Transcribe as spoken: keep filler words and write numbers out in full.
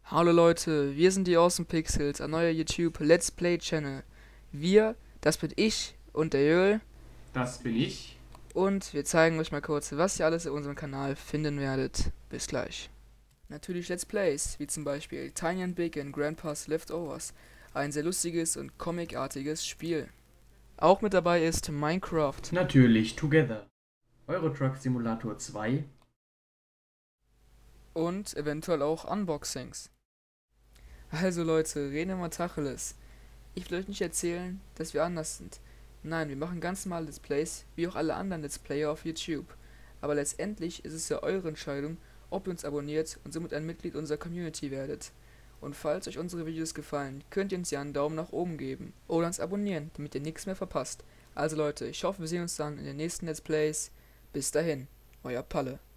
Hallo Leute, wir sind die Awesome Pixels, ein neuer YouTube Let's Play Channel. Wir, das bin ich und der Jöl. Das bin ich. Und wir zeigen euch mal kurz, was ihr alles in unserem Kanal finden werdet. Bis gleich. Natürlich Let's Plays, wie zum Beispiel Tiny and Big in Grandpa's Leftovers. Ein sehr lustiges und comicartiges Spiel. Auch mit dabei ist Minecraft. Natürlich Together. Euro Truck Simulator zwei. Und eventuell auch Unboxings. Also Leute, reden wir mal Tacheles. Ich will euch nicht erzählen, dass wir anders sind. Nein, wir machen ganz normal Let's Plays, wie auch alle anderen Let's Player auf YouTube. Aber letztendlich ist es ja eure Entscheidung, ob ihr uns abonniert und somit ein Mitglied unserer Community werdet. Und falls euch unsere Videos gefallen, könnt ihr uns ja einen Daumen nach oben geben oder uns abonnieren, damit ihr nichts mehr verpasst. Also Leute, ich hoffe, wir sehen uns dann in den nächsten Let's Plays. Bis dahin, euer Palle.